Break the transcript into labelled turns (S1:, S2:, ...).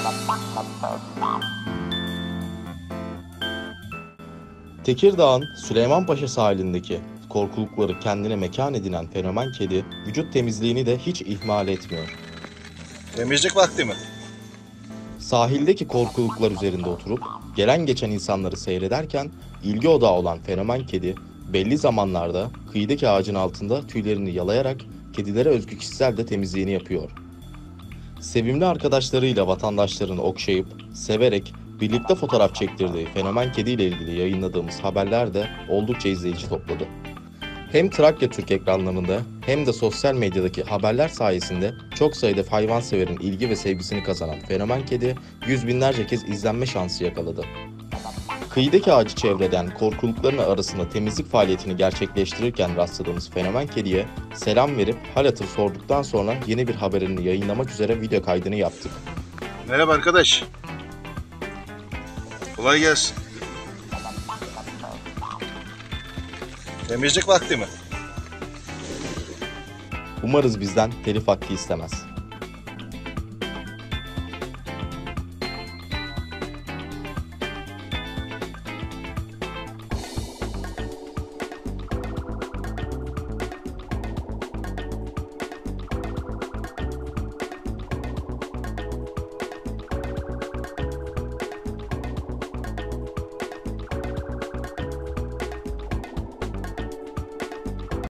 S1: Tekirdağ'ın Süleymanpaşa sahilindeki korkulukları kendine mekan edinen fenomen kedi, vücut temizliğini de hiç ihmal etmiyor.
S2: Temizlik vakti mi?
S1: Sahildeki korkuluklar üzerinde oturup gelen geçen insanları seyrederken ilgi odağı olan fenomen kedi, belli zamanlarda kıyıdaki ağacın altında tüylerini yalayarak kedilere özgü kişisel de temizliğini yapıyor. Sevimli arkadaşlarıyla vatandaşlarını okşayıp, severek birlikte fotoğraf çektirdiği fenomen kediyle ilgili yayınladığımız haberler de oldukça izleyici topladı. Hem Trakya Türk ekranlarında hem de sosyal medyadaki haberler sayesinde çok sayıda hayvanseverin ilgi ve sevgisini kazanan fenomen kedi yüz binlerce kez izlenme şansı yakaladı. Kıyıdaki ağacı çevreden korkulukların arasında temizlik faaliyetini gerçekleştirirken rastladığımız fenomen kediye selam verip hal hatır sorduktan sonra yeni bir haberini yayınlamak üzere video kaydını yaptık.
S2: Merhaba arkadaş. Kolay gelsin. Temizlik vakti mi?
S1: Umarız bizden telif hakkı istemez.